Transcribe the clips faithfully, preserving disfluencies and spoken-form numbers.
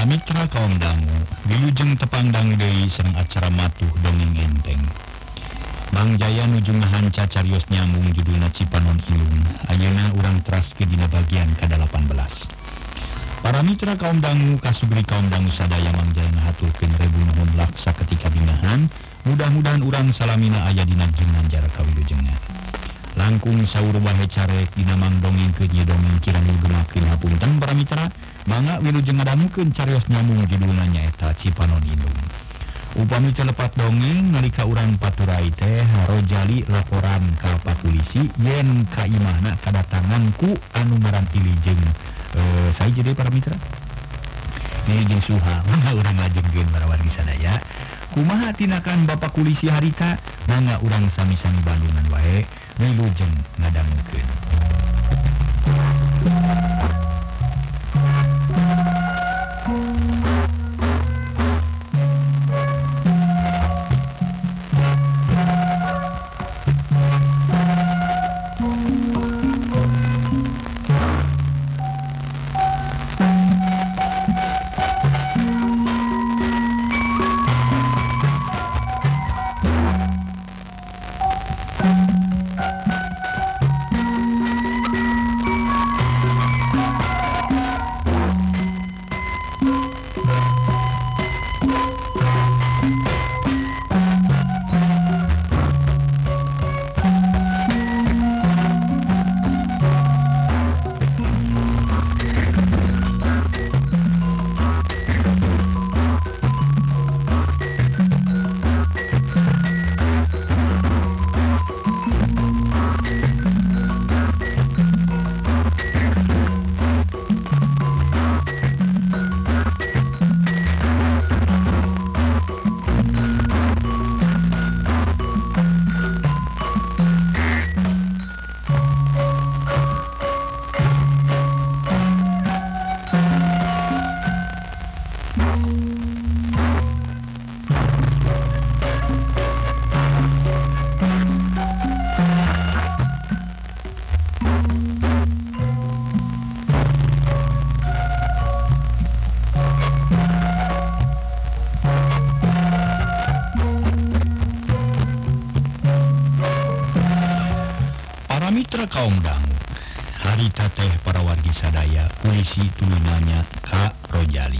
Para mitra kaum dangu, wilujeng tepandang deui sareng acara matuh dongeng enteng. Mang Jaya nuju ngahanca carios nyambung judulna Cipanon Ilung. Ayeuna urang teraskeun dina bagian ka delapan belas. Para mitra kaum dangu kasugri kaum dangu sadaya Mang Jaya ngahaturkeun rebu nuhun laksa ketika binahan. Mudah-mudahan urang salamina aya dina ginanjar kawilujengan. Langkung saur bahe carek dina mang dongeng keun ieu dongeng kirang ngeumakeun hapunten para mitra. Mangga wilujeng ngadangukeun carios nyambung judulna nyaeta Cipanon Ilung. Upami telepat dongeng nalika urang paturai teh Rojali laporan ka polisi yen ka imahna kadatangan ku anu ngaran Ilijeng eh saya jadi para mitra Ilijeng Suha. Mangga urang lajengkeun para wargi sadaya kumaha tinakan Bapak Polisi harita. Mangga urang sami-sami bandungan wae wilujeng ngadangukeun. Mitra kaum dangu harita teh para wargi sadaya polisi tulunanya Kak Rojali.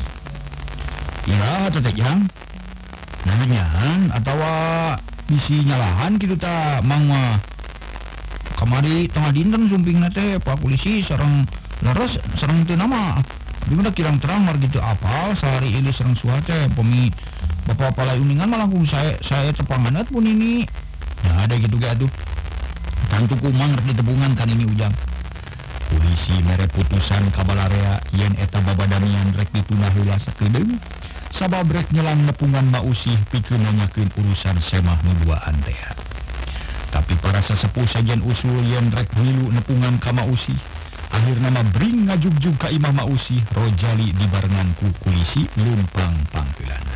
Ira teteh jang nanyahan atawa bisi nyalahan kitu ta mang mah kamari tengah dinten sumpingna teh Pak Polisi sareng leres sareng teu nama dimana kirang terang margi teu apal sehari ini sareng suah teh pemi Bapak Palai Uningan malah ku saya saya tepanganat pun ini ya ada gitu ge atuh. Tantu kumang rek ditebungan kan ini ujang. Polisi mere putusan kabalarea yen eta babadamian rek ditunda heula sakedeung sabab rek nyelang nepungan mausih pikeun nanyakeun urusan semah nuduaan teh. Tapi para sesepuh sajen usul yen rek milu nepungan ka mausih. Akhirna mah bring ngajugjug ka imah mausih Rojali dibarengan ku polisi lumpang pangkeulana.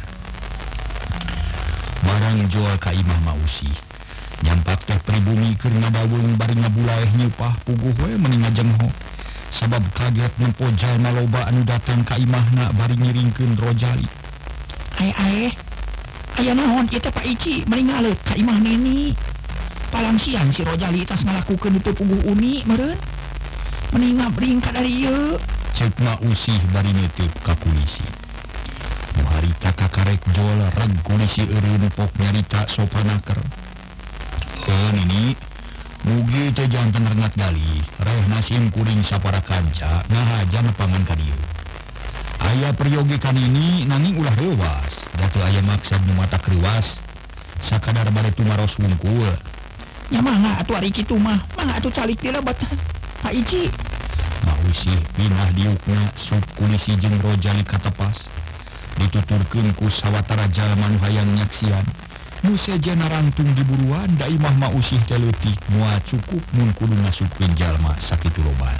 Barang jual ka imah mausih. Nyampak teh pribumi keur ngadaweung bari ngabulaeh nyupah puguh we meni ngajengho sabab kaget nempo jalma loba anu datang ka imahna bari ngiringkeun Rojali. Ae-ae aya naon ieu teh Pak Ici bari ngaleut ka imah Neni. Palang siang si Rojali tas ngalakukeun itu puguh uni meureun. Meni ngabring ka dari ieu ceuk usih bari niteup ka polisi. Nu harita kakarek jol reg polisi eureun pok nyarita sopanaker. Kan ini mugi teh janten rengat gali reh nasim kuring sapara kanca ngahaja nepangan ka dieu. Aya peryogi kan ini nanging ulah reuwas datu aya maksud nu mata kreuwas sakadar bade tumaros wungkul. Nya mangga atuh ari kitu mah mangga atuh calik dilebat Pak Ici. Mausih pinah diukna sub polisi jeung Rojali katepas dituturkeun ku sawatara jalma nu hayang nyaksian. Nu sejen rantung diburuan da imah mausih teh leutik moal cukup mun kudu ngasupkeun jalma sakitu lobana.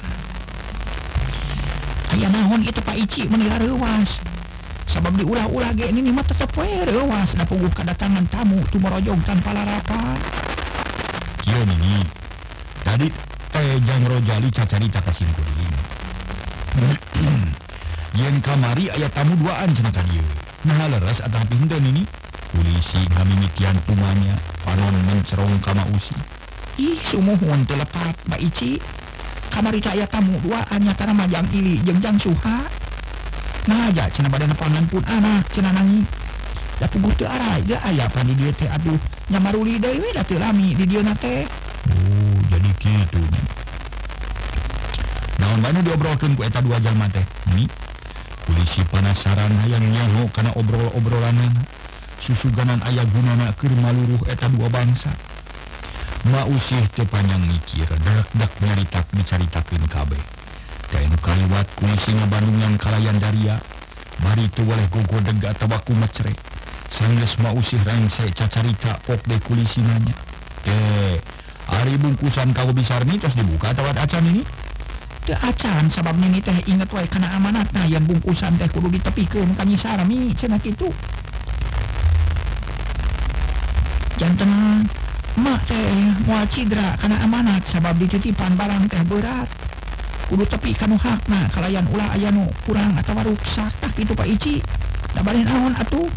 Aya naon kitu Pak Ici meni reuwas. Sabab diulah-ulah ge ini mah tetep we reuwas da puguh kadatangan tamu tumarojog tanpa larapan. Kieu nini. Tadi teh Jang Rojali cacarita ka sim kuring. yen kamari aya tamu duaan cenah ka dieu. Nah leres atawa henteu ini. Polisi ngamimitian tumanya panon mencerong ka Mausi. Ih sumuhun teu lepat Mbak Ici. Kamari teh aya tamu duaan nyatana Majang Ili jeung Jang Suha. Nah aja cenah bade nepangan pun anak cenah nangis. Da puguh teu aray ge aya apa di dieu teh aduh nyamaruli deui we da teu lami di dieu na teh. Oh jadi kitu nya. Naon bae nu diobrolkeun ku eta dua jalma teh? Ini polisi penasaran hayang nyaho kana obrol-obrolanana. Susuganan aya gunana keur maluruh eta dua bangsa. Mausih teu panjang mikir, dak-dak nyaritak dicaritakeun kabeh. Teu kaliwat kulisina Bandung yang kalayan daria, bari teu waleh gogodeg atawa kumecrek. Sanggeus Mausih rengse cacarita pok de kulisinanya. Teh, ari bungkusan kago besar ni tos dibuka atawa acan ini? Teu acan sababna ini teh inget wae kana amanatna yang bungkusan teh kudu ditepikeun ka Nyi Sarmi cenah kitu. Janten mak teh moal cidra kana amanat sabab dititipan barang teh berat. Kudu tepi kanu hakna kalayan ulah aya nu kurang atawa ruksak tah kitu Pak Ici. Da bade naon atuh?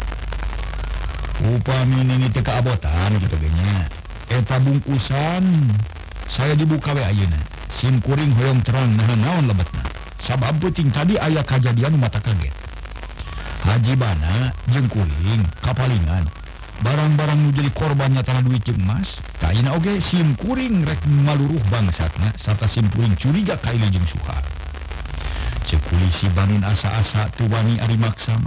Upami nini teu kaabotan kitu ge nya. Eta bungkusan saya dibuka we ayeuna. Sim kuring hoyong terang nah naon lebetna. Sabab peuting tadi aya kajadian mata kaget. Haji Bana jeung kuring kapalingan barang-barang nu jadi korban nyatana duit jeung emas. Kaina oge sim kuring rek maluruh bangsatna sarta sim kuring curiga ka Ili jeung Suha. Ceuk polisi bangun asa-asa teu wani ari maksana.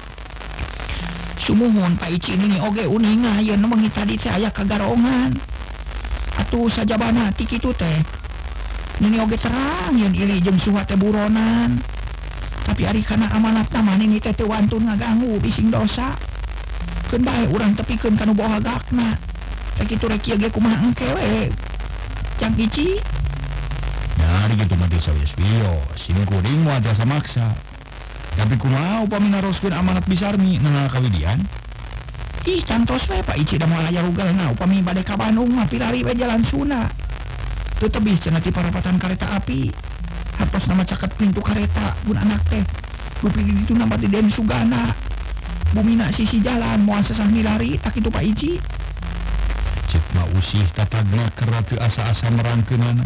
Sumuhun Pak Ici ini oge uning ayeuna meungi tadi teh aya kagarongan. Atuh sajabana ti kitu teh. Nini oge terang yen Ili jeung Suha teh buronan. Tapi ari kana amanatna mah nini teh teu wantun ngaganggu bising dosa. Keun bae urang tepikeun kanu bohagakna. Rek kitu rek ieu ge kumaha engke we. Jang Ici. Nyari kitu mah teh sawios-wios. Sim kuring moal tiasa maksa. Tapi kumaha upami naroskeun amanat Bisarmi nah kawidian? Ih cantos we Pak Ici da moal aya rugelna upami bade ka Bandung mah pilari we jalan Sunda. Teu tebih cenah ti parapatan kareta api. Hartos nama caket pintu kareta pun anak teh. Rupi di ditu nama ti Den Sugana. Bumina sisi jalan moal sesah milari tak itu Pak Ici. Cek Mausih tatagna keur teu asa-asa merangkeunana.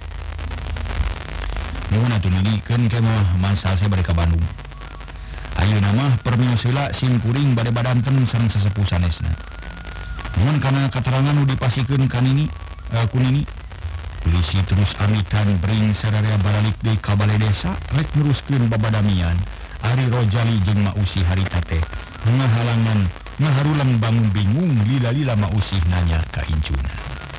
Nuhun atuh nilikeun ke mah masa saya bade ka Bandung. Ayeuna mah permios heula sim kuring bade badanten sareng sesepuh sanesna. Nuhun kana katerangan nu dipasikeun ka nini uh, ku nini. Polisi terus amitan bering sadaya baralik deui ka balai desa rek neruskeun babadamian Ari Rojali jeung Mausih harita teh ngahalangan ngaharulang bangun bingung lila-lila Mausih nanya ka incuna.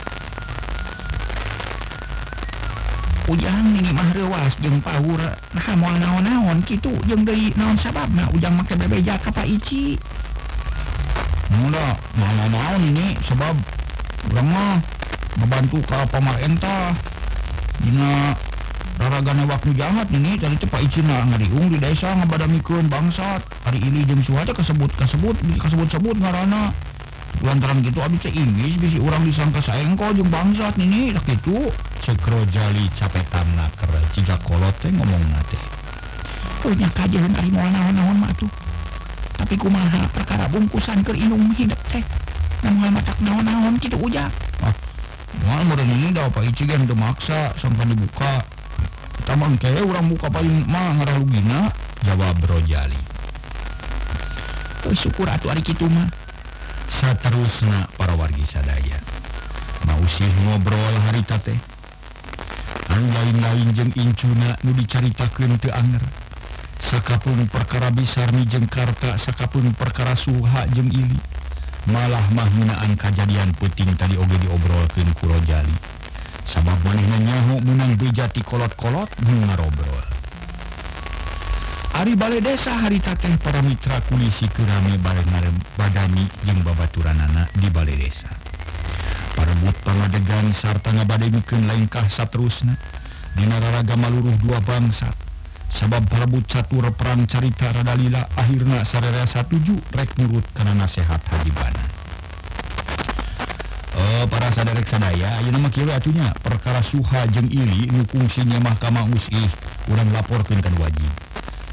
Ujang ini mah reuas jeung paur nah moal naon-naon kitu jeung deui naon sababna ujang make bebeja ka Pak Ici. Mula naon-naon ini sebab urang mah membantu ka pamarentah dina raragana waktu jahat ini tadi teh Pak Ici na ngariung di desa ngabadamikeun bangsat ari Ili jeung Suha teh kasebut kasebut kasebut-sebut ngaranna lantaran gitu abdi teh Inggris bisi urang disangka saengko jeung bangsat nini tak kitu ceuk Rojali capetanna keur ciga kolot teh ngomongna teh. Oh nya kajeun ari moal naon-naon mah atuh. Tapi kumaha perkara bungkusan keur inung hidup teh namun matak naon-naon kitu ujang. Ah moal meureun ini da Pak Ici gen teu maksa sampai dibuka. Tamang kaya urang buka paling mah ngaralugina jawab Rojali. Oh, syukur atuh ari kitu mah. Saterusna para wargi sadaya. Mausih ngobrol harita teh. Anu lain-lain jeung incuna nu dicaritakeun teu anger. Sakapun perkara Bisarmi jeung Karta, sakapun perkara Suha jeung Ili. Malah mah ngeunaan kajadian peuting tadi oge diobrolkeun ku Rojali. Sabab manehna nyaho munang beja ti kolot-kolot nu ngarobrol. Ari balai desa harita teh para mitra kulisi keurame bareng badami jeung babaturanana di balai desa. Parebut pangadegan sarta ngabademikeun laingkah saterusna dina raraga maluruh dua bangsa. Sabab parebut catur perang carita rada lila akhirna sararea satuju rek nurut kana nasehat Haji Bana. Oh, para saderek sadaya ayeuna mah kieu atunya perkara Suha jeung Ili nu kungsi nya Mahkamah Usih urang laporkeun ka wajib.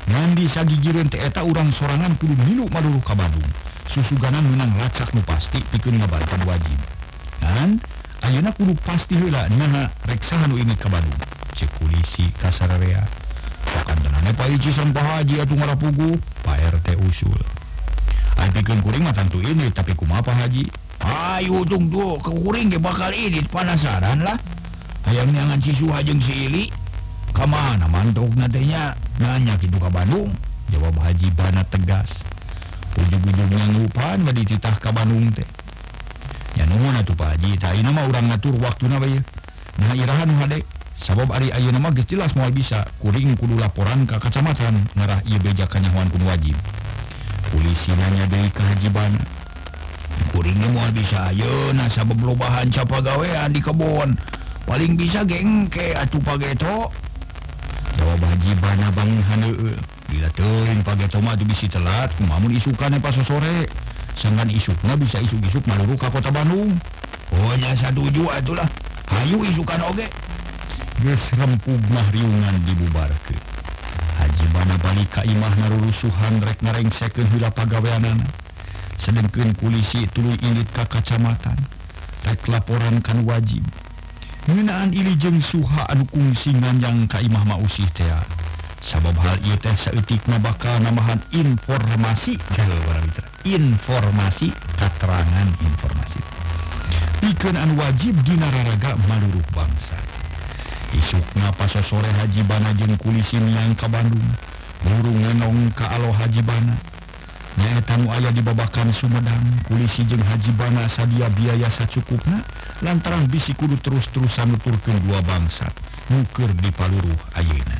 Ngandi sagigireun teh eta urang sorangan kudu milu maluruh ka Bandung. Susuganan menang lacak nu pasti pikeun ngabantu wajib. Kan ayeuna kudu pasti heula naha rek saha nu ingit ka Bandung. Cek polisi ka sararea. Pakantenana Pak Iji sareng Pak Haji atuh ngarapuguh, Pak R T usul. Ai pikeun kuring mah tantu ini tapi kumaha Pak Haji? Ayo ujung tuh ke kuring ge bakal ini penasaran lah. Hayang neangan si Suha jeung si Ili. Kamana mantrukna teh nya? Nanya kitu ka Bandung. Jawab Haji Bana tegas. Ujug-ujugnya ngupan badi titah ka Bandung teh. Ya nuhun atuh Pak Haji, tah ayeuna mah urang ngatur waktuna bae. Nah irahan hade, sabab ari ayeuna mah geus jelas moal bisa. Kuring kudu laporan ka kacamatan ngarah ieu beja kanyahoan kun wajib. Polisi nanya deui ka Haji Bana. Kuring moal bisa ayeuna sabab lobahan capagawean di kebon. Paling bisa ge engke atuh pageto. Jawab Haji Bana banguhan heeuh. Bila teuing pageto mah atuh bisi telat kumaha isukan pas sore. Sanggan isukna bisa isuk-isuk maluruh ka kota Bandung. Oh nya satuju atuh lah. Hayu isukan oge. Geus rempug mah riungan dibubarkeun. Haji Bana balik ka imah narurusuhan rek ngarengsekeun heula pagaweanana. Sedengkeun polisi tuluy ilit ka kacamatan. Rek laporan kan wajib. Ngeunaan Ili jeung Suha anu kungsi nganjang ka imah mausih teh. Sabab hal ieu teh saeutikna bakal nambahan informasi kalau mitra. Informasi keterangan informasi. Pikeun anu wajib dina raraga maluruh bangsa. Isukna pas sore Haji Bana jeung polisi miang ka Bandung. Buru ngenong ka alo Haji Bana. Nyaeta nu aya di babakan Sumedang, polisi jeung Haji Bana sadia biaya sacukupna lantaran bisi kudu terus-terusan nuturkeun dua bangsat nu keur dipaluruh ayeuna.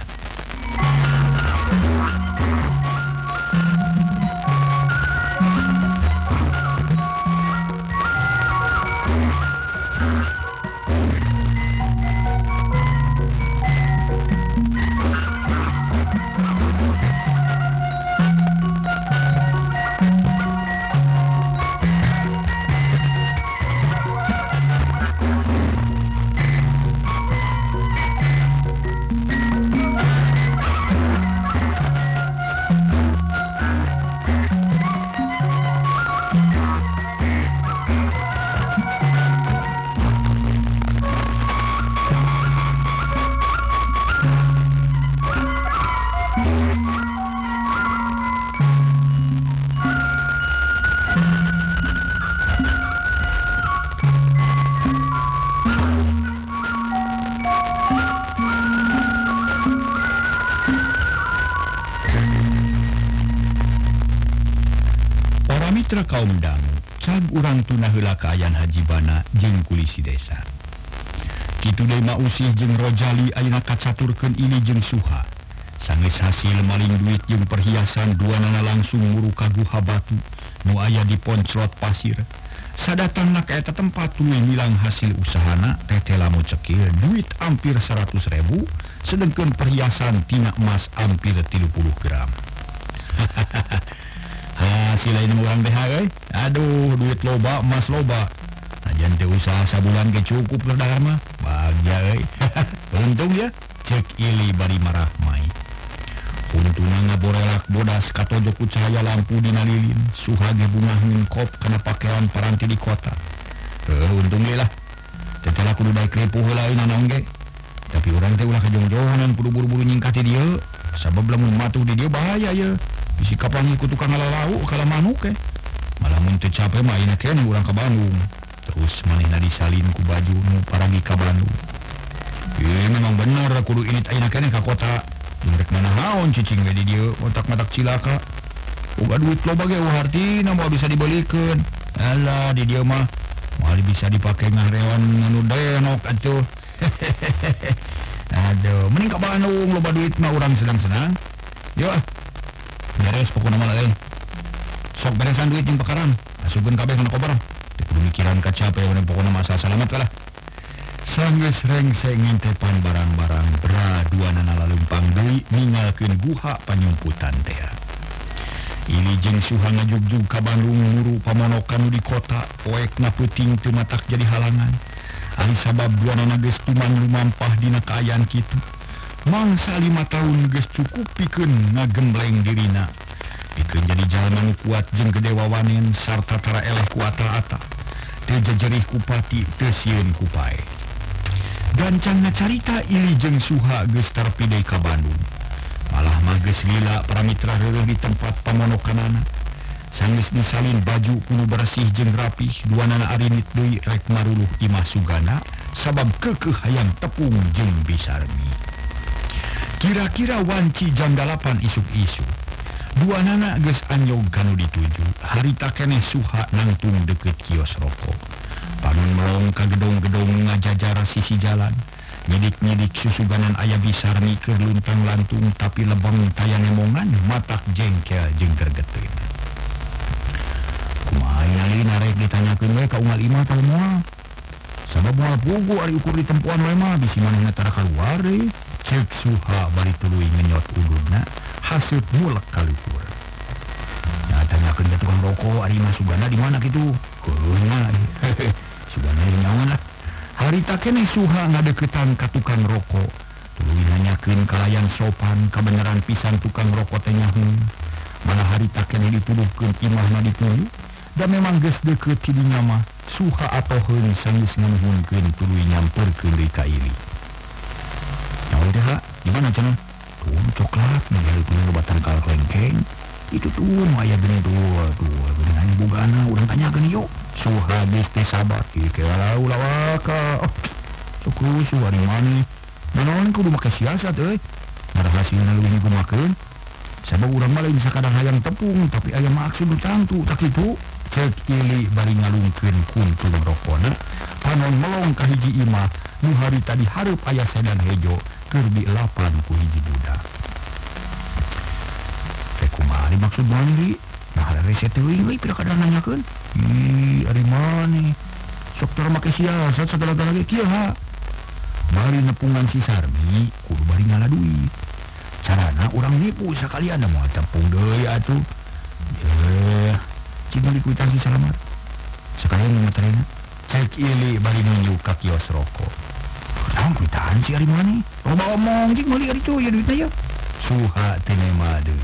Mitra kaum dangu, cag urang tuna heula ka ayan Haji Bana jeung polisi desa. Kitu deui Mausih jeung Rojali ayeuna kacaturkeun Ili jeung Suha. Sanggeus hasil maling duit jeung perhiasan duanana langsung muru ka guha batu nu aya di Ponclot Pasir. Sadatangna ka eta tempat tuluy milang hasil usahana teteh lamun cekil duit ampir seratus ribu sedengkeun perhiasan tina emas ampir tilu puluh gram. Hasil lain urang deh euy. Aduh, duit loba, emas loba. Najan teh usaha sabulan ge cukup keur mah. Bagja euy. Untung ya, cek Ili bari marah mai. Untuna ngaborelak bodas katojo ku cahaya lampu dina lilin. Suha ge bungah ngengkop kana pakean paranti di kota. Heuh, untung ge lah. Tetela kudu daek ripuh heula naon ge. Tapi urang teh ulah kajongjonan kudu buru-buru nyingkat di dieu. Sabab lamun matuh di dieu bahaya ye. Bisi kapangi ku tukang ngalalau kala manuk eh. Malah mun teu capek mah ayeuna keneh urang ka Bandung. Terus manehna disalin ku baju nu paragi ka Bandung. Ieu memang bener kudu init ayeuna keneh ka kota. Jeung rek manahaon cicing we di dieu otak-matak cilaka. Boga duit loba ge uhartina moal bisa dibelikeun. Alah di dieu mah moal bisa dipake ngarewan anu denok atuh. Aduh, mending ka Bandung loba duit mah urang senang-senang. Yo ah. Beres pokoknya malah lain. Sok beresan duit yang pekaran. Asukeun kabeh kana kobar. Teu kudu mikiran ka capek we pokoknya masa selamat kalah. Sanggeus rengseng ngintepan barang-barang braduanana lalempang deui ninggalkeun guha panyumputan teh. Ili jeung Suha ngajugjug ka Bandung muru pamonokan di kota poekna peuting teu matak jadi halangan. Ali sabab duanana geus tuman lumampah dina kaayaan kitu. mangsa lima tahun geus cukup pikeun ngagembleng dirina pikeun jadi jalma nu kuat jeung gede wawanen sarta tara eleh ku ata-ata teu jejerih ku pati teu sieun ku pae. Gancangna carita Ili jeung Suha geus tarpidei ka Bandung. Malah mah geus lila para mitra reureuh di tempat pamonokanana. Sanggeus disalin baju kudu bersih jeung rapih, duanana arinit deui rek maruluh imah sugana sabab keukeuh hayang tepung jeung bisarmi. Kira-kira wanci jam dalapan isuk-isuk. Duanana geus anyog kanu dituju. Harita keneh Suha nangtung deukeut kios rokok. Panon melong ka gedong-gedong ngajajar sisi jalan. Nyidik-nyidik susuganan aya bisarmi keur luntang lantung tapi lebeng taya nemongan matak jengkel jeung gergeteun. Kumaha nyalin arek ditanyakeun we ka unggal imah tah moal. Sabab moal pugu ari ukur ditempuan we mah bisi manehna tara kaluar deui. Cek Suha bari tuluy ngenyot ududna haseup mulek kaluhur. Nah tanyakeun ka tukang rokok ari mah sugana di mana kitu? Keunya. Sugana nyaon lah. Harita keneh Suha ngadeuketan ka tukang rokok. Tuluy nanyakeun kalayan sopan kabeneran pisan tukang rokok teh nyahoon. Mana harita keneh dituduhkeun imahna dituju. Da memang geus deukeut ti dinya mah Suha atoheun sanggeus nganuhunkeun tuluy nyamperkeun deui ka Ili. Nyawa teh ha, di mana cenah? Tuh coklat ningali punya batang kalengkeng. Itu tuh aya gini tuh, tuh gini aing bogana urang tanyakeun yuk. Suha geus teh sabar ieu ke ulah waka. Sok rusuh ari mani. Naon kudu make siasat euy. Narahasilna leuwih digunakeun. Sabab urang mah lain sakadang hayang tepung tapi aya maksud tangtu tak kitu. Cek Ili bari ngalungkeun kuntung rokona. Panon melong ka hiji imah nu harita dihareup aya sedan hejo keur dielapan ku hiji budak. Teh kumaha maksud maneh? Nah rese teuing we pira kada nanyakeun. Ih, ari maneh? Sok tara make siasat sagala-gala ge kieu ha. Bari nepungan si Sarmi kudu bari ngaladui. Carana urang nipu sakalian da moal tepung deui atuh. Yeuh, cing meuli kuitansi salamat. Sekalian ngaterena. Cek Ili bari nunjuk ka kios rokok. Kurang kuitansi ari maneh? Loba omong cing meuli ari tuh ya duitna ya. Suha teh nema deui.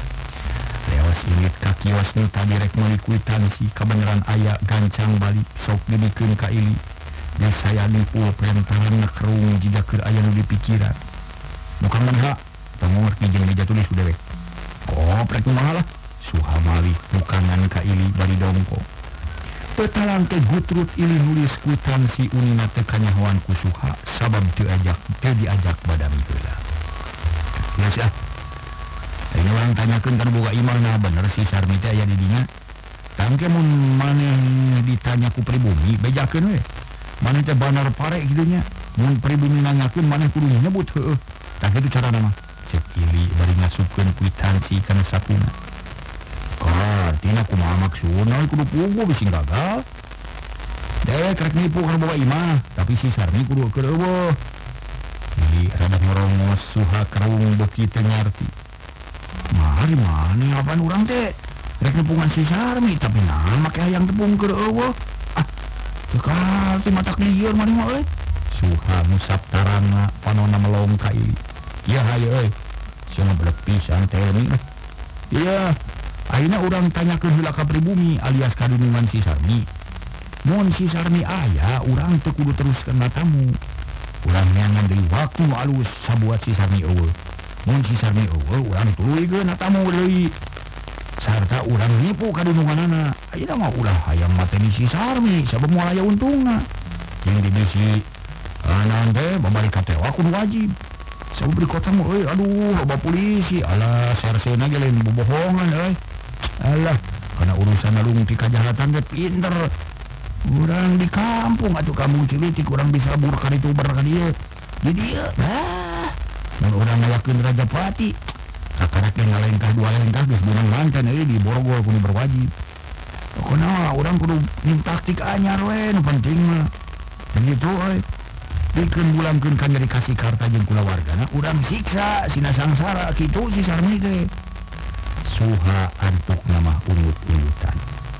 Lewas ilit ka kios nu tadi rek meuli kuitansi kabeneran aya gancang balik sok dibikeun ka Ili. Geus saya nipu perintahan nekrung jiga keur aya nu dipikiran. Nukang manha tangor jeung meja tulis udah we. Koprek kumaha lah. Suha malih nukangan ka Ili bari dongko. Petalang teh gutrut Ili nulis kuitansi unina teh kanyahoan ku Suha sabab teu ajak teu diajak badami heula. Geus ah. Ayeuna urang tanyakeun kana boga imahna bener si Sarmi teh aya di dinya. Tangke mun maneh ditanya ku pribumi bejakeun we. Maneh teh banar pare kitu nya. Mun pribumi nanyakeun maneh kudu nyebut heueuh. Tah kitu carana mah. Cek Ili bari ngasupkeun kuitansi kana sakuna. Ah, tina kumaha maksudna kudu pugu bisi gagal. Dewek rek nipu kana boga imah, tapi si Sarmi kudu keur eueuh. Ili rada ngerongos Suha kerung beuki teu ngarti. Mari maneh apaan urang teh? Rek nepungan si Sarmi tapi nah make hayang tepung keur eueuh. Ah, teu kalti matak lieur mari mah euy. Suha musap tarangna panonna melong ka Ili. Ieu haye euy. Cenah beleg pisan teh ni. Iya. Ayeuna urang tanyakeun heula ka pribumi alias kadunungan si Sarmi. Mun si Sarmi aya, urang teu kudu teruskeun tamu. Urang neangan deui waktu nu alus sabuat si Sarmi eueuh. Mun si Sarmi eueuh, urang tuluykeun tamu deui. Sarta urang nipu kadununganana. Ayeuna mah ulah hayang mateni si Sarmi sabab moal aya untungna. Jeung dibisi anan teh babari katewa kudu wajib. Sabab di kota mah euy aduh loba polisi. Alah sarsena ge lain bobohongan euy. Alah, karena urusan alung ti kajahatan teh pinter. Urang di kampung atuh kampung Cilitik urang bisa bur ka ditu ber ka dieu. Di dieu. Ah, mun urang ngayakeun Rajapati. Sakarak yang ngalengkah dua lengkah geus benang manten euy di Borgol kudu berwajib. Pokona urang kudu taktik anyar we nu penting mah. Begitu euy. Dikeun bulangkeun ka nyeri kasih karta jeung kulawargana urang siksa sina sangsara kitu si Sarmi teh. Suha antuk nama ungut-ungutan.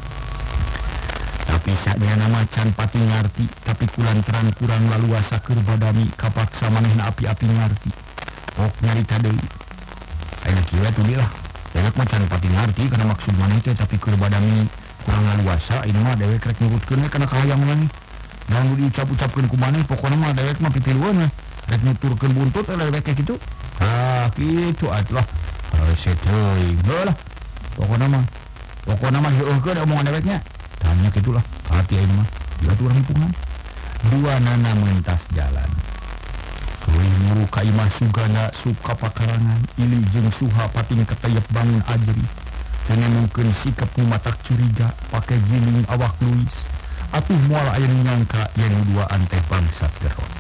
Tapi saknya nama can pati ngarti, tapi kulantaran kurang laluasa keur badami kapaksa manehna api-api ngarti. sok nyarita deui. Ayeuna kieu atuh lah. Dewek mah can pati ngarti kana maksud maneh teh tapi keur badami kurang ngaluasa ini mah dewek rek nurutkeun we kana kahayang maneh. Namun diucap-ucapkeun ku maneh pokona mah dewek mah pitiluan we. Rek nuturkeun buntut dewek kayak kitu. Ah, kitu atuh. Rese teuing. Heulah. Pokona mah pokona mah heueuhkeun omongan deweknya. Tanya kitulah. Hati ayeuna mah. Dia tuh urang hitungan. Dua nana mentas jalan. Keuing muru ka imah sugana suka pakarangan ili jeung suha pating ketayep bangun ajri. Tengenungkeun sikap nu matak curiga pake giling awak luis. Atuh moal aya nu nyangka yen duaan teh bangsat gerot.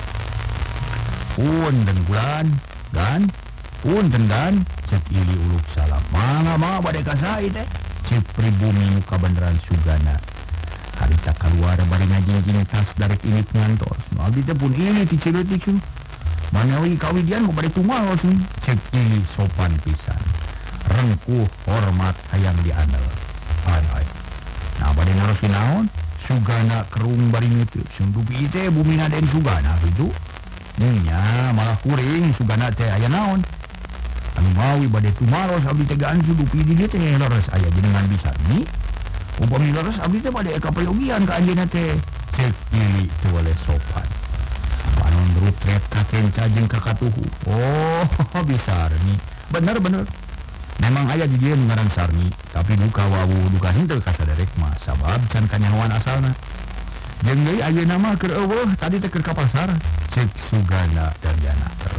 Punten bulan, gan, punten dan cek ili uluk salam. Mangga mah bade ka sae teh? Cek pribumi nu kabeneran sugana. Harita keluar bari ngajingjing tas dari ini ngantos. Nu abdi teh pun ini ti cileutik sun. Manawi kawidian mau bari tumaos sun. Cek ili sopan pisan. Rengkuh hormat hayang diandel. Ai ai. Nah bade naros naon? Sugana kerung bari ngeuteuk. Sun dupi teh bumina den sugana kitu. Nya malah kuring sugana teh aya naon? Anu mawi bade tumaros abdi teh gaansu dupi di dieu teh leres aya jenengan bisa ni. Upami leres abdi teh bade eka payogian ka anjeunna teh. Cek ili teu oleh sopan. Panon rutret ka kenca jeung ka katuhu. Oh, bisa ni. Bener-bener. Memang aya di dieu ngaran Sarni, tapi duka wawu duka henteu ka saderek mah sabab can kanyahoan asalna. Jeung deui ayeuna mah keur eueuh tadi teh keur ka pasar. Cek sugana Daryana ter.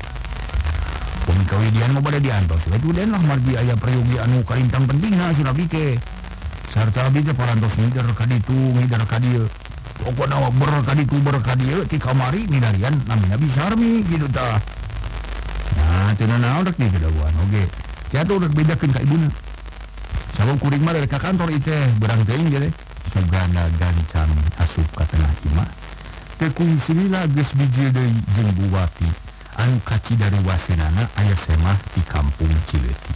Pun kawidian mah bade diantos we tu den lah margi aya prayogi anu kalintang pentingna sun abdi teh. Sarta abdi teh parantos ngider ka ditu ngider ka dieu. Pokona ber ka ditu ber ka dieu ti kamari midarian namina Bisarmi kitu tah. Nah, teu naon rek di kedawuan oge. Jatuh rek bedakeun ka ibuna. Sabab kuring mah dari ka kantor ieu teh berang teuing ge teh. Sugana gancang asup ka tengah imah. Teu kungsirila geus bijil deui jeung Buwati anu kacidari wasenana aya semah di kampung Cileutik.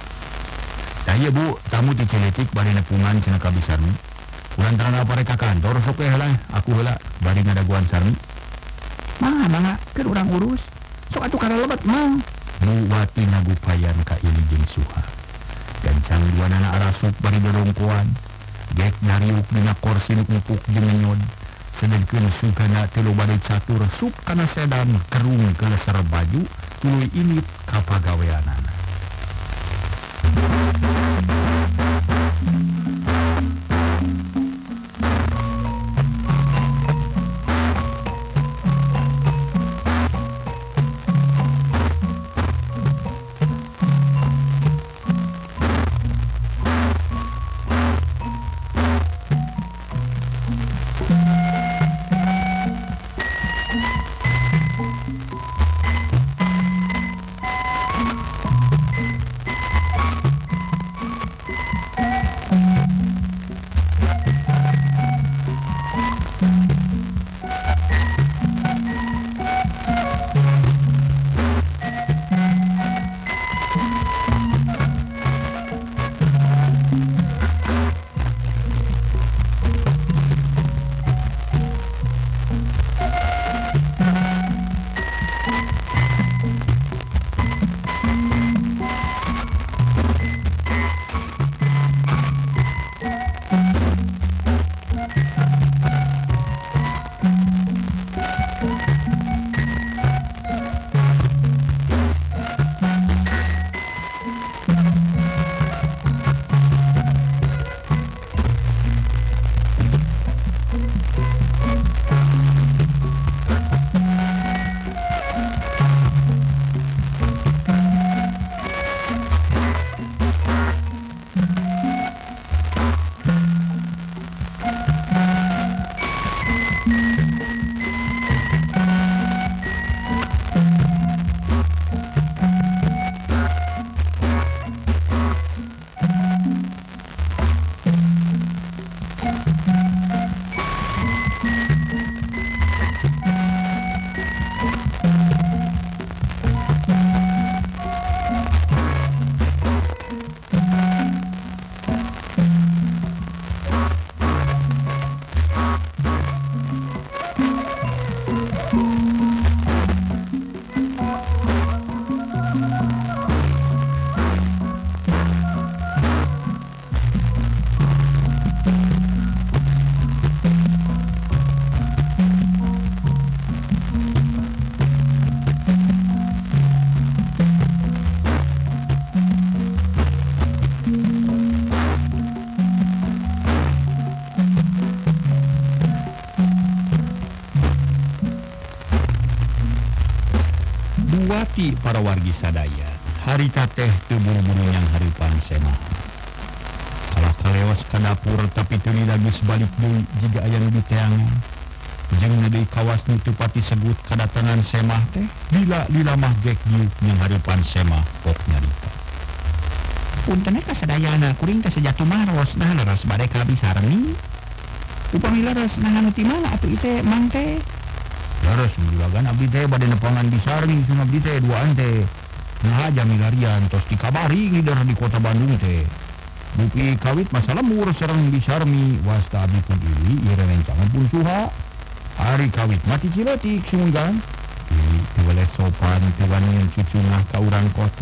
Tah ieu Bu, tamu ti Cileutik bari nepungan cenah ka Bisarmi. Urang tarana pare ka kantor sok we heula, aku heula bari ngadaguan Sarmi. Mangga mangga, keur urang urus. Sok atuh kana lebet mang. Buwati nagupayan ka ili jeung Suha. Gancang duanana arasup bari dorongkoan. Gek nariuk dina kursi nu empuk jeung nyod. Sedengkeun sugana teu bade catur sup kana sedan kerung keleser baju tuluy init ka pagaweanana. Bati para wargi sadaya harita teh teu buru-buru yang haripan semah. Kalah kaleos ka dapur tapi teu lagi sebalik deui jiga aya nu diteangan. Jeung deui kawas nu teu pati segut kadatangan semah teh lila lila mah gek diuk yang haripan semah pok nyarita. Punten ka sadayana kuring teh sejatu maros nah leres bade ka abdi sarmi. Upami leres nah anu ti mana atuh ieu mang teh? Leres juragan abdi teh bade nepangan di sarmi sun abdi teh duaan teh. Nah aja milarian tos dikabari ngidar di kota Bandung teh. Bupi kawit masalah mur serang di sarmi wasta abdi pun iri ieu rencangan pun suha. Hari kawit mati ciletik sunggan. Iri teu boleh sopan teu wani cucungah ka urang kota.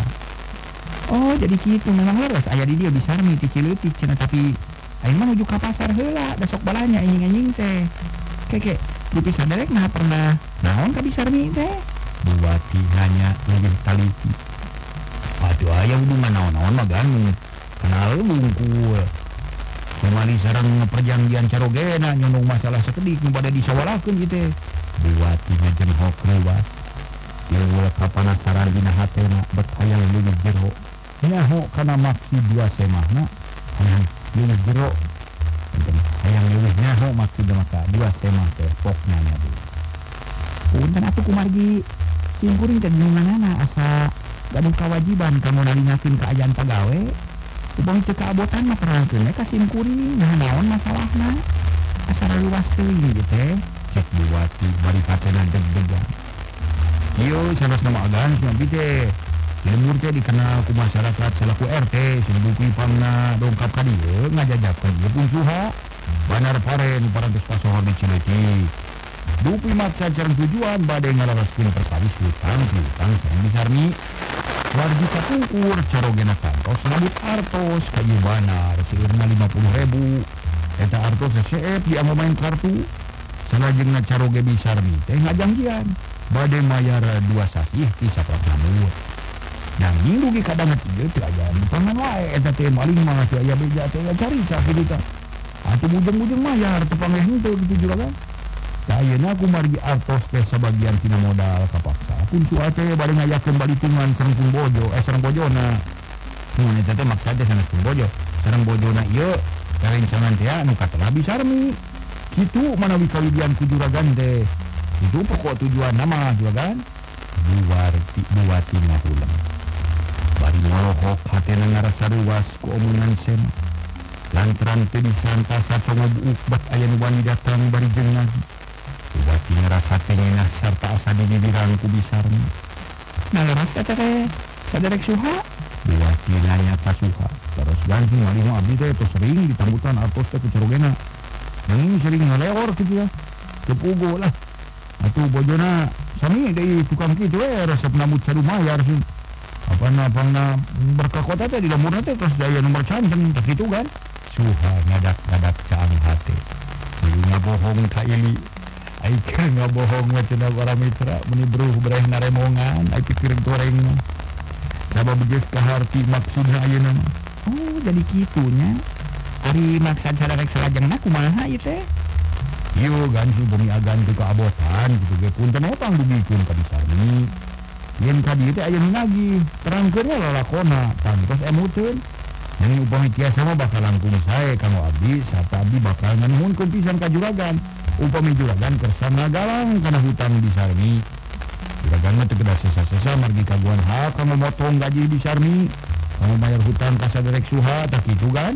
Oh jadi kitu memang leres aya di dieu di sarmi ti ciletik cenah tapi aing mah nuju ka pasar heula da sok balanya anjing-anjing teh. Keke bupi saderek nah pernah naon ka di sarmi teh? Buati hanya lebih taliti. Aduh aya hubungan naon-naon mah ganu. Kenal bungkul. Kemali sarang perjanjian carogena nyondong masalah sekedik nu pada disawarakeun kitu. Buati ngajenghok ruas. Yeul kapanasaran dina hatena bet hayang leungit jero. Nyaho kana maksud dua semahna hayang leungit jero. Hayang leungit nyaho maksud maka dua semah teh pokna nya deui. Punten atuh kumargi simkuring teh nunganana asa gaduh kewajiban kamu nalingakeun ka ayaan pagawe. Ubang teu kaabotan mah terangkeun ka simkuring nah naon masalahna. Asa luas teuing gitu teh. Cek Buati bari hatena deg-degan. Ieu sanes nama agan sun abdi teh. Lemur teh dikenal ku masyarakat salaku R T sing buku pangna dongkap ka dieu ngajajakeun ieu pun suha. Banar pare nu parantos pasohor di Ciletik. Dupi maksa sareng tujuan bade ngalareskeun perkawis hutang piutang sareng di sarmi. Wargi kapungkur carogena kantos nabut artos ka ieu banar seueurna lima puluh ribu. Eta artos seep dianggo main kartu. Salajengna caroge di sarmi teh ngajanggian bade mayar dua sasih ti saprak namur. Nanging dugi kadanget ieu teu aya di pangan wae eta teh maling mah teu aya beja teh carita kitu tah. Atuh bujeng-bujeng mayar teu panggeh henteu kitu juragan. Ayeuna kumargi artos teh sebagian tina modal kapaksa. Pun suah teh bade ngayakeun balitungan sareng pun bojo, eh sareng bojona. Mun eta teh maksa teh sanes pun bojo. Sareng bojona ieu karencangan teh anu katela bi sarmi. Kitu manawi kawidian ku juragan teh. Itu pokok tujuan nama juragan. Buwarti buati ngahulang. Bari ngolohok hatena ngarasa ruas ku omongan semah. Lantaran teu disangka sacongo buuk bat aya nu wani datang bari jeung lagi. Buati ngerasa tengenah sarta asa dilibiran ku bisarmi. Nah leres eta teh saderek suha. Buati nanya ka suha. Terus langsung ngalih abdi teh teu sering ditambutan artos teh ku carogena. Nanging sering ngalewor kitu ya. Teu puguh lah. Atuh bojona sami deui tukang kitu we resep nambut sadu mayar sun. Apana pangna berkakota teh di lemurna teh terus daya nomor canceng teh kitu kan. Suha ngadak-ngadak caang hate. Ieu ngabohong ka ili. Aika ngabohong mah cenah para mitra meni bruh breh naremongan ai pikir goreng mah. Sabab geus kaharti maksudna ayeuna mah. Oh jadi kitunya. Ari maksud saderek salajengna kumaha ieu teh? Ieu gansu bumi agan teu kaabotan kitu ge punten opang dugikeun ka disarmi. Yen ka dieu teh aya nu nagih, terangkeun we lalakonna, tantos emuteun. Yang upami tiasa mah bakalan kudu sae kanggo abdi sarta abdi bakal nganuhunkeun pisan ka juragan. Upami juragan kersa ngagalang kana hutang di sarmi. Juragan mah teu kedah sesa-sesa margi kaguan hak kanggo motong gaji di sarmi. Kanggo bayar hutang ka saderek suha tak kitu kan?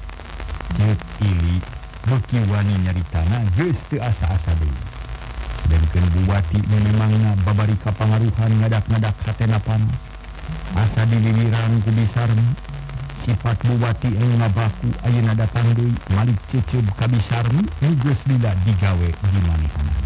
Ceuk ili beuki wani nyaritana geus teu asa-asa deui. Denkeun Buati memangna babari kapangaruhan ngadak-ngadak hatena panas. Asa dililiran ku bisarmi. Sifat Buati anu ngabaku ayeuna datang deui malik ceuceub ka bisarmi geus lila digawe di manehna.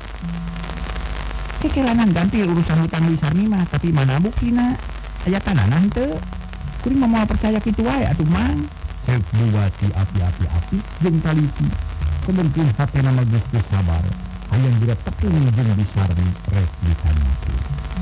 Kekelanan ganti urusan hutang di sarmi mah tapi mana buktina? Aya tanana henteu? Kuring mah moal percaya kitu wae atuh mang. Ceuk Buati api-api-api jeung taliti. Sebenting hatena mah geus teu sabar. Hayang dira tepung jeung bisarmi rek ditanyakeun.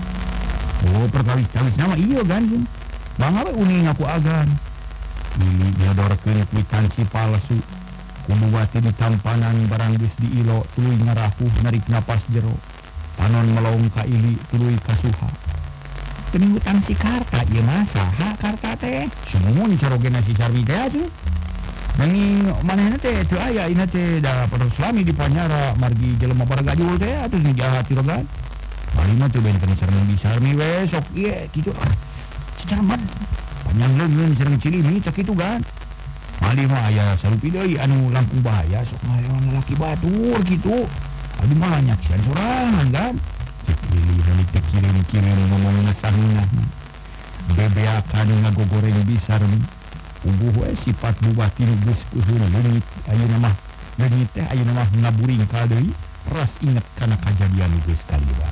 Oh perkawis-kawis nama ieu ganjing. Bangga we uning aku agan. Ini nyodorkeun kwitansi palsu. Ku Buati ditampanan barang geus diilo tuluy ngarapuh narik napas jero. Panon melong ka ili tuluy ka suha. Kening hutang si Karta ieu mah saha Karta teh? Sumumun carogena si Sarmi teh atuh. Nanging manehna teh teu aya ina teh da perselami di Panyara margi jelema baragajul teh atuh nu jahat cirogan. Bari mah teu benten sareng di Sarmi we sok ieu kitu. Cicamat panjang leungeun sareng Cilimi cak kitu kan. Malih mah aya sarupi deui anu langkung bahaya sok ngarewan lalaki batur kitu. Adi mah nyaksian sorangan kan. Cek pilih heli teh kirim-kirim ngomong ngasahna. Bebeakan ngagogoreng bisar mi. Ubuh we sifat bupati nu geus kuheun leungit ayeuna mah. Leungit teh ayeuna mah ngaburing ka deui. Ras inget kana kajadian nu geus kaliwa.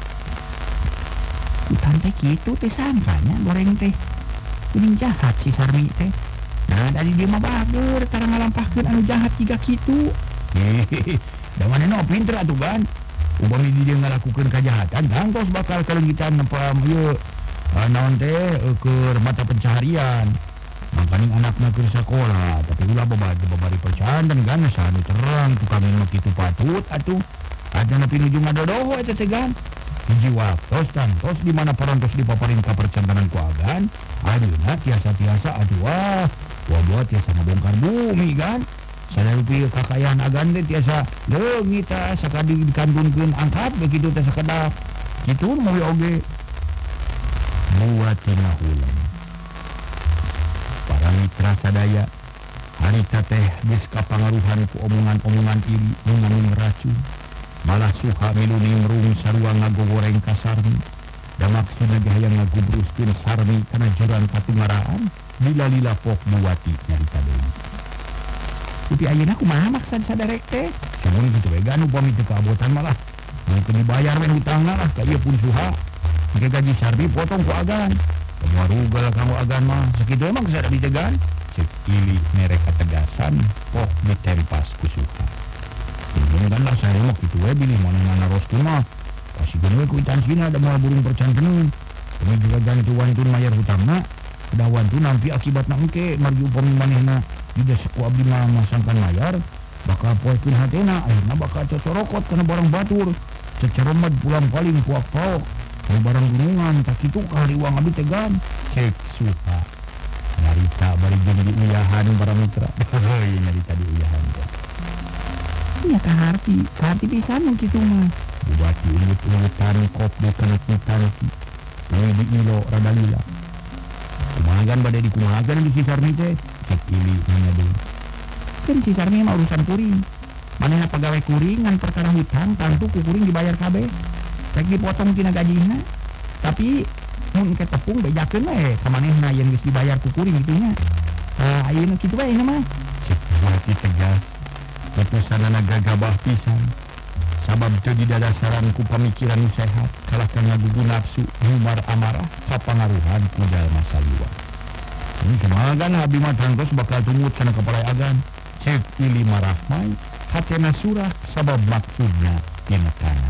Bukan teh kitu teh sangkanya goreng teh. Ini jahat si Sarmi teh. Nah dari dia mah bager tara ngalampahkeun anu jahat jiga kitu. Hehehe. Da manehna pinter atuh kan. Upami dia ngalakukeun kajahatan tangtos bakal kalenggitan nepam ieu naon teh keur mata pencaharian. Mangkaning anakna keur sakola tapi ulah babari babari percandan kan sanu terang tukang mah kitu patut atuh. Adana pinuju ngadodoho eta teh kan. Hiji waktos tangtos di mana parantos dipaparin ka percandanan ku agan. Ayeuna tiasa-tiasa aduh wah. Wah tiasa ngabongkar bumi kan. Sadarupi kakayaan agan teh tiasa leungit tah sakadi dikandungkeun angkat begitu teh sakedah. Kitu moe oge. Buat tina ulang. Para mitra sadaya harita teh geus kapangaruhan ku omongan-omongan iri nu ngandung racun. Malah suka milu nimrung sarua ngagogoreng ka Sarmi. Da maksudna ge hayang ngagubruskeun Sarmi kana jurang katungaraan. Lila-lila pok buati nyarita deui. Tapi ayeuna kumaha maksud sadarek teh? Samun kitu we anu upami teu kaabotan malah. Mungkin dibayar we hutangna lah ka ieu pun suha. Jika gaji Sarmi potong ku agan. Kamuarugal kamu agan mah sakitu emang sada ditegan. Cek ili merek kategasan pok ditempas ku suha. Ini kan lah saya mah kitu we bilih manehna naroskeun mah. Pasikeun we kwitansinya da moal burung percanteun. Kami juga ganti wantun mayar hutangna. Da wantun nampi akibatna engke margi upami manehna tidak seku abdi mah masangkan mayar bakal poekeun hatena akhirna bakal cocorokot kana barang batur ceceromad pulang paling puak-paok kana barang gunungan tak kitu kahaliwang abdi tegan cek suha nyarita bari jeung diuyahan para mitra heuh nyarita diuyahan nya kaharti kaharti pisan nu kitu mah bupati ulut-ulutan kop di kenut-nutan si di ilo rada lila kumahagan bade dikumahagan di si Sarmi teh cek ili nanya deui. Kan si Sarmi mah urusan kuring. Manehna pagawe kuring ngan perkara hutang tantu ku kuring dibayar kabeh. Rek dipotong tina gajina. Tapi mun ke tepung bejakeun we ka manehna yang geus dibayar ku kuring kitu nya. Tah ayeuna kitu bae mah. Cek bupati tegas. Putusanana gagabah pisan. Sabab teu didadasaran ku pamikiran nu sehat, kalah kana gugu nafsu, humar amarah, kapangaruhan ku jalma saliwa. Ini semagan abdi mah tangtos bakal tumut kana kepala agan. Cek ili marah mai, hatena surah sabab maksudnya tinekanan.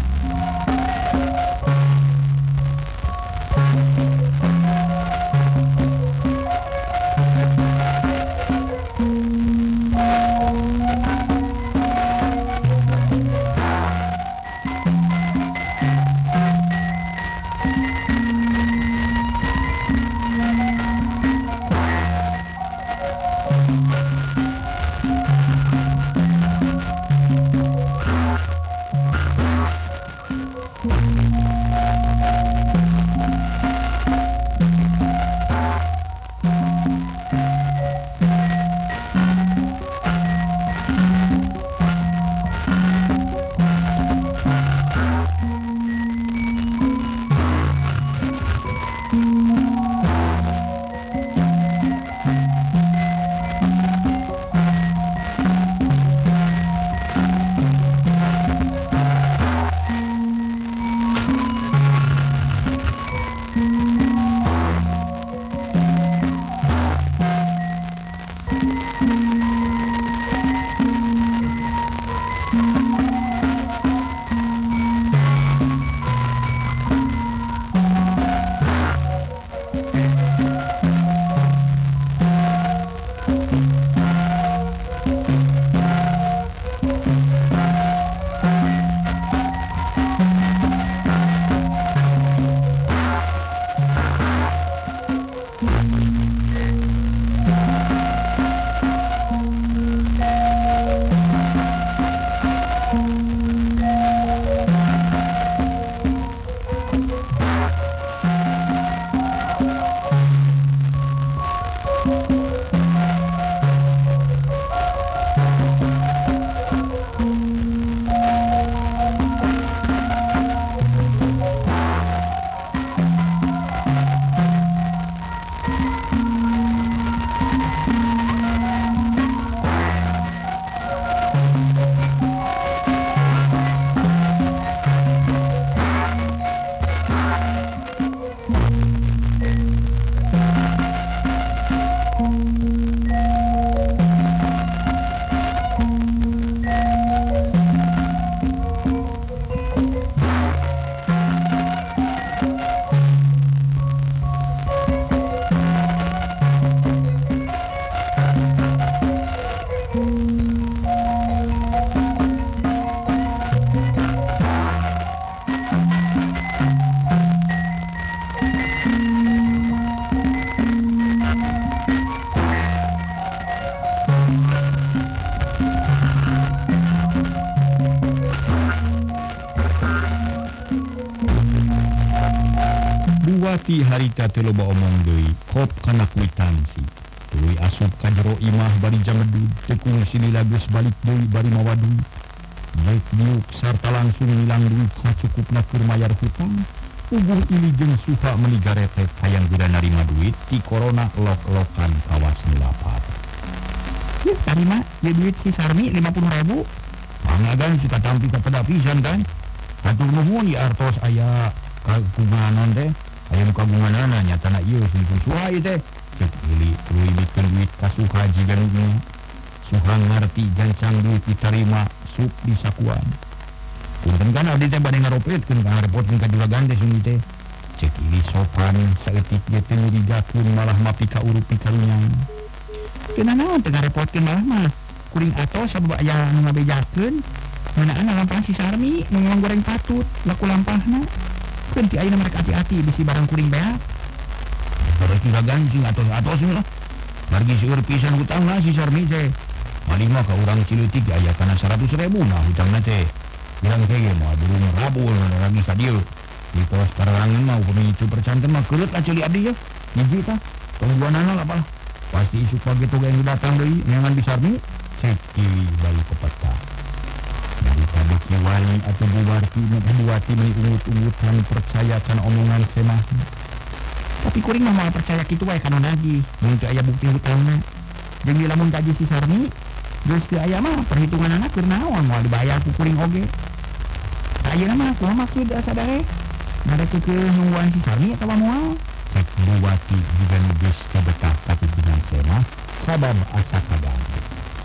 Yati harita teu loba omong deui, kop kana kwitansi. Tuluy asup ka jero imah bari jamedud, teu kungsi lila geus balik deui bari mawa duit. Jek diuk sarta langsung nilang duit sacukupna keur mayar hutang. Puguh ili jeung suha meuli garetek hayang gura narima duit ti corona lok-lokan kawas nulapat. Yeuh, tarima ye duit si Sarmi lima puluh ribu. Pangagan suka tampi ka pada pisan kan. Hatur nuhun ya artos aya kagunganan teh. Aya kagunganana nyatana ieu sungguh suha ieu teh. Cek ili tuluy bikin duit ka suha jiga nu suha ngarti gancang duit ditarima sup di sakuan. Punten kan abdi teh bade ngaropetkeun ka ngarepotkeun ka juragan teh sungguh teh. Cek ili sopan saeutik ge teu nyurigakeun malah mapi ka urup pikarunyang. Teu nanaon teu ngarepotkeun malah mah. Kuring atos sabab aya nu ngabejakeun. Meunaan lampah si Sarmi nu goreng patut laku lampahna. Keun ti ayeuna merek hati-hati bisi barang kuring beak. Kalau juragan sing atos-atos lah. Margi seueur pisan hutangna si Sarmi teh. Maling mah ka urang Cileutik aya kana seratus ribu nah hutangna teh. Urang teh ge mah burung rabul lagi ka dieu. Di pos karangan mah upami itu percanten mah keureut aceuli abdi ya. Hiji tah. Tongguanana lah balah. Pasti isuk pagi toga yang datang deui neangan di Sarmi. Cek ili bali kepeta. Daripada kiwali atau buwarti membuati mengungut-ungutan percayakan omongan semah. Tapi kuring mah malah percaya kitu wae kana nagih. Mun teu aya bukti hutangna. Jeung di lamun gaji si Sarmi, geus teu aya mah perhitunganana keur naon moal dibayar ku kuring oge. Ayeuna mah kumaha maksud sadare? Ngarekekeun nungguan si Sarmi atawa moal? Cek buwati juga nu geus kabetah katijinan semah sabab asa kaganggu.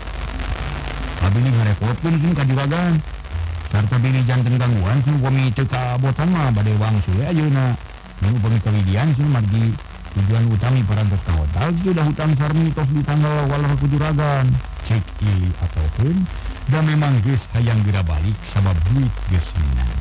Abili ngarepotkeun sun ka juragan. Sarta bili janten gangguan sun upami teu kabotan mah bade wangsul ayeuna. Nu upami kawidian sun margi tujuan utami parantos ka hotel sudah hutang Sarmi tos ditanggal walar ku juragan. Cek ili atokeun da memang geus hayang geura balik sabab duit geus minang.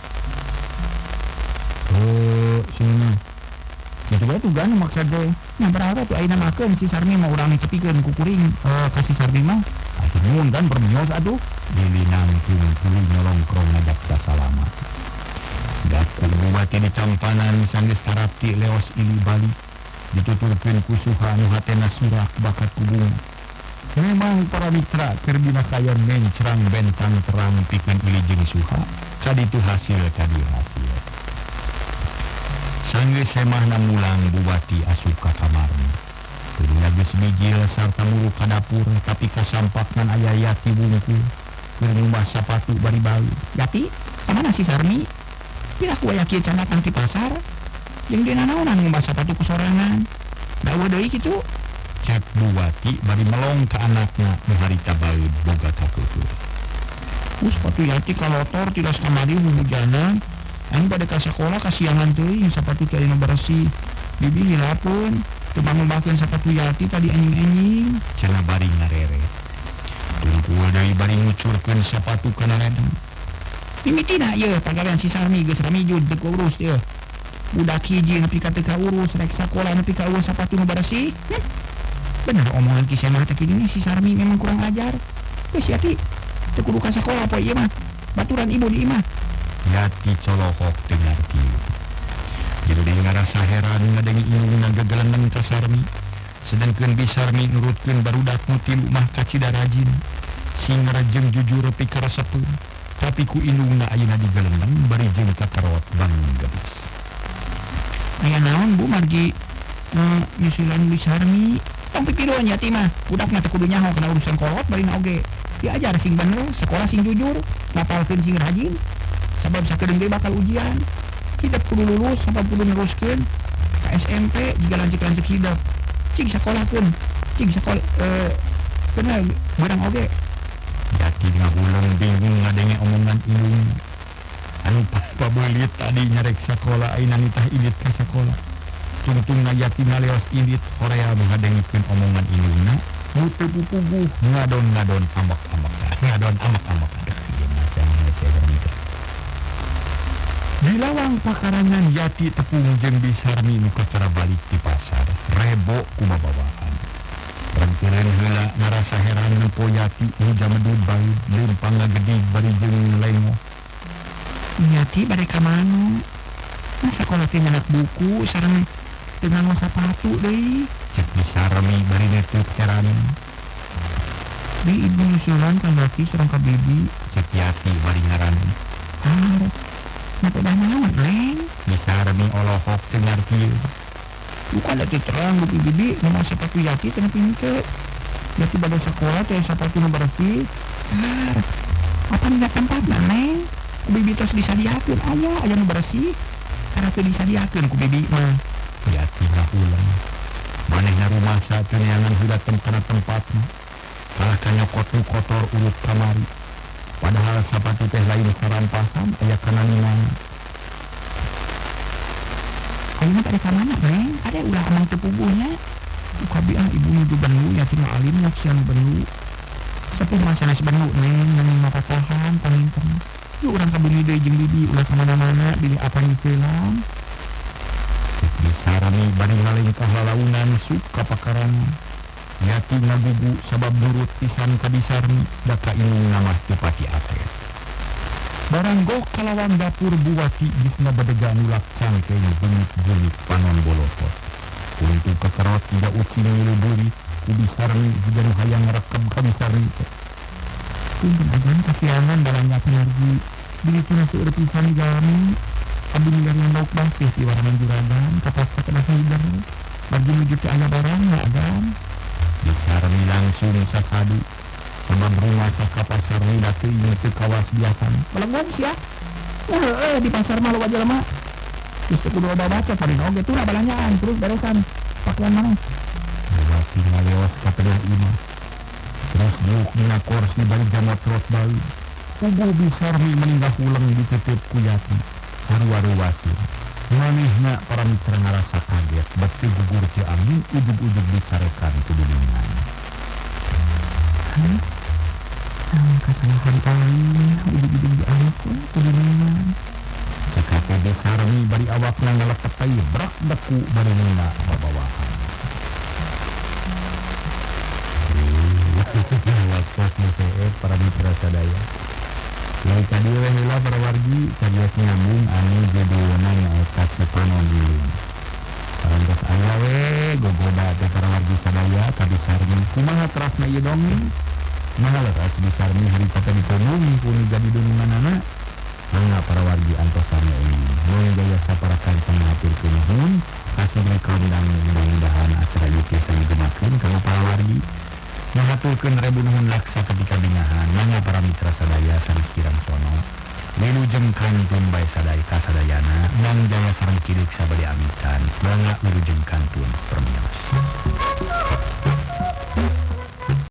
Oh, sini. Kitu bae tugan maksud teh. Nya berharap tuh ayeuna makeun si Sarmi mah urang tepikeun ku kuring eh ka si Sarmi mah. Atuh nuhun kan permios atuh. Dilinang tuluy nyolongkrong ngajak sasalama. Daku buati ditampanan sanggeus tarapti leos ili balik. Dituturkeun ku suha nu hatena surak bakat kubung. Memang para mitra keur dina kayan mencrang bentang terang pikeun ili jeung suha. Kaditu hasil kadi hasil. Sanggeus semahna mulang buati asup ka kamarna. Kudunya geus mijil sarta muru ka dapur tapi kasampaknan aya Yati wungkul. Keur ngumbah sapatu bari bali. Yati, kamana si Sarmi? Pira ku aya kieu can datang ti pasar. Jeung dina naonan ngumbah sapatu ku sorangan. Dawa deui kitu. Cek buati bari melong ka anakna nu harita baeud boga kakeukeun. Ku sepatu Yati kalotor tilas kamari hujanan. Aing bade ka sakola kasiangan teuing sapatu teh anu bersih. Bibi hilapeun, teu bangun-bangun sapatu Yati tadi anjing-anjing. Cenah bari ngarere. Tungkul deui bari ngucurkeun sapatu kana ledeng. Mimitina ieu pagawean si Sarmi geus ramijud teu urus ieu. Budak hiji nepi ka teu kaurus rek sakola nepi ka urus sapatu nu bersih. Hm. Bener omongan ki semah teh kieu si Sarmi memang kurang ajar. Geus Yati, teu kudu ka sakola poe ieu mah. Baturan ibu di imah. Yati colohok dengar kieu. Jadi ngarasa heran ngadengi inungna gegelenan ka Sarmi. Sedengkeun bi Sarmi nurutkeun barudak nu tilu mah kacida rajin. Sing rajeng jujur pikaresepeun. Tapi ku inungna ayeuna digelenan bari jeung katerot bangun geus. Aya naon Bu margi eh nyusulan bi Sarmi? Tong pikireun Yati mah, budakna teu kudu nyaho kana urusan kolot barina oge. Diajar sing bener, sekolah sing jujur, ngapalkeun sing rajin. Sabab sakedeung ge bakal ujian. Hidup kudu lulus sabab kudu neruskeun ka S M P juga lanjut-lanjut hidup. Cing sakolakeun, cing sakola eh bener barang oge. Yati ngahulang bingung ngadenge omongan indung. Anu pabeulit tadi nyarek sakola ayeuna nitah indit ka sakola. Tungtungna Yati ngaleos indit horea ngadengikeun omongan indungna. Nu teu pupuguh ngadon-ngadon amak-amak. Ngadon amak-amak. Ieu macam ngece. Di lawang pakarangan Yati tepung jeung bi Sarmi nu kacara balik di pasar. Rebo kumabawaan. Rengkeureun heula ngarasa heran nempo Yati nu jamedud baeud leumpang ngagedig bari jeung lengo. Yati bade ka mana? Nah sekolah teh anak buku sareng dengan sepatu deui. Cek bisa remi bari neuk ceran. Di ibu nyusulan ka Yati sareng ka Bibi. Cek Yati bari ngaran. Ah, mata dah naon, Neng? Bisa remi olohok cengar kieu. Bukan ada terang bu Bibi, nama sepatu Yati teh pinte. Yati pada sekolah teh sepatu nu bersih. Ah, apa nih tempatna, Neng? Ku Bibi tos disadiakeun aya, aya nu bersih. Karena teu disadiakeun ku Bibi mah. Yati ngahulang. Manehna rumah saat neangan hudat tempatna tempatna. Kalah kanyokot nu kotor urut kamari. Padahal sepatu teh lain sarampasan aya kana ninana. Ayeuna tadi ka mana, Neng? Ada ulah amang teu puguhnya. Uka biang ibu nuju benu, Yati mah alim nya sian benu. Sepuh mah sanes benu, Neng, nang mata tahan panginten. Yuk urang ka bumi deui jeung Bibi ulah ka mana-mana bilih apa nyeuselan. Bicara nih bari ngalengkah lalaunan suka pakaran. Yati ngagugu sabab nurut pisan ka Disarni daka inung namah teu pati ates. Barang gok kalawan dapur buwati gisna badega nu lakcang keng bunyi-bunyi panon bolotot. Untuk kekerot tidak ucing ngilu burit ku Disarni juga nu hayang ngerekeb ka Disarni teh. Punten ajan kasiangan dalam Yati nargi. Bilih teu seueur pisan jalmi. Abdi milarian lauk basih di warangan juragan kapaksa kena hider. Bagi nuju teh aya barang ya agan. Disarni langsung sasadu sabab rumah saka pasar nida teu ieu teu kawas biasana. Balenggon sia. Heueuh di pasar mah loba jelema. Geus teu kudu oba baca paling oge tuh balanyaan terus beresan. Pakaian mana? Yati ngaleos ka tengah imah. Terus buuk dina kors di balik jamot rot bali. Ubu Disarni meninggal ulang ditutup ku Yati. Sarua ruwasin. Manehna para mitra ngarasa kaget batu gugur teu angin ujug-ujug dicarekan ku duningan. Hah? Sama kasalahan paling ujug-ujug diampun ku duningan. Cekate Disarni bari awakna ngelepet teh brak beku bari nina babawahan. Waktos museet para mitra sadaya. Lai kadieu we heula para wargi sajios nyambung anu judulna nyaeta Cipanon Iling. Sarantos aya we gogoda teh para wargi sadaya ka Disarni kumaha terasna ieu dongeng. Maha leres Disarni harita teh ditomong ku nu jadi dununganana. Mangga para wargi antosana ini. Mun gaya saparakan sangaturkeun nuhun kasubri kaundang mudah-mudahan acara ieu tiasa ngagemakeun ka para wargi. Mahaturkeun rebu nuhun laksa ketika bingahan mangga para mitra sadaya sanes kirang sono wilujeng kantun bae sadaya kasadayana mang jaya sareng kirik sabade amitan mangga wilujeng kantun permios.